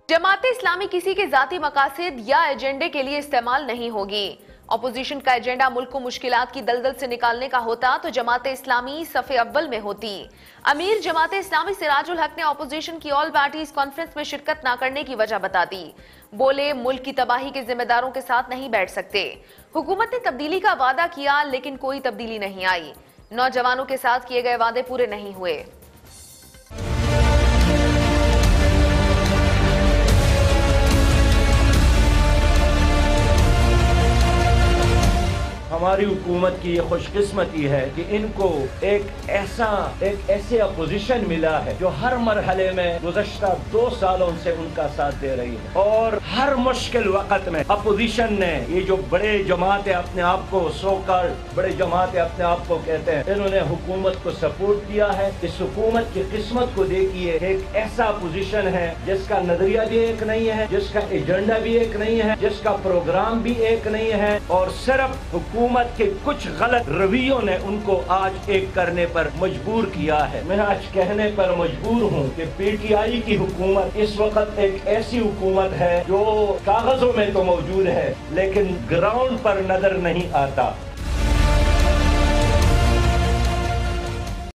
जमात इस्लामी किसी के जाती मकासद या एजेंडे के लिए इस्तेमाल नहीं होगी। अपोजिशन का एजेंडा मुल्क को मुश्किलात की दलदल से निकालने का होता तो जमात इस्लामी सफ़े अव्वल में होती। अमीर जमात इस्लामी सिराजुल हक ने अपोजिशन की ऑल पार्टीज कॉन्फ्रेंस में शिरकत न करने की वजह बता दी। बोले, मुल्क की तबाही के जिम्मेदारों के साथ नहीं बैठ सकते। हुकूमत ने तब्दीली का वादा किया लेकिन कोई तब्दीली नहीं आई। नौजवानों के साथ किए गए वादे पूरे नहीं हुए। हमारी हुकूमत की ये खुशकिस्मती है कि इनको एक ऐसे अपोजिशन मिला है जो हर मरहले में गुज़श्ता 2 सालों से उनका साथ दे रही है और हर मुश्किल वक़्त में अपोजिशन ने, ये जो बड़े जमातें अपने आप को सोकर बड़े जमातें अपने आप को कहते हैं, इन्होंने हुकूमत को सपोर्ट किया है। इस हुकूमत की किस्मत को देखिए, एक ऐसा अपोजिशन है जिसका नजरिया भी एक नहीं है, जिसका एजेंडा भी एक नहीं है, जिसका प्रोग्राम भी एक नहीं है और सिर्फ हुकूमत के कुछ गलत रवैयों ने उनको आज एक करने पर मजबूर किया है। मैं आज कहने पर मजबूर हूँ कि पीटीआई की हुकूमत इस वक्त एक ऐसी हुकूमत है जो कागजों में तो मौजूद है लेकिन ग्राउंड पर नजर नहीं आता।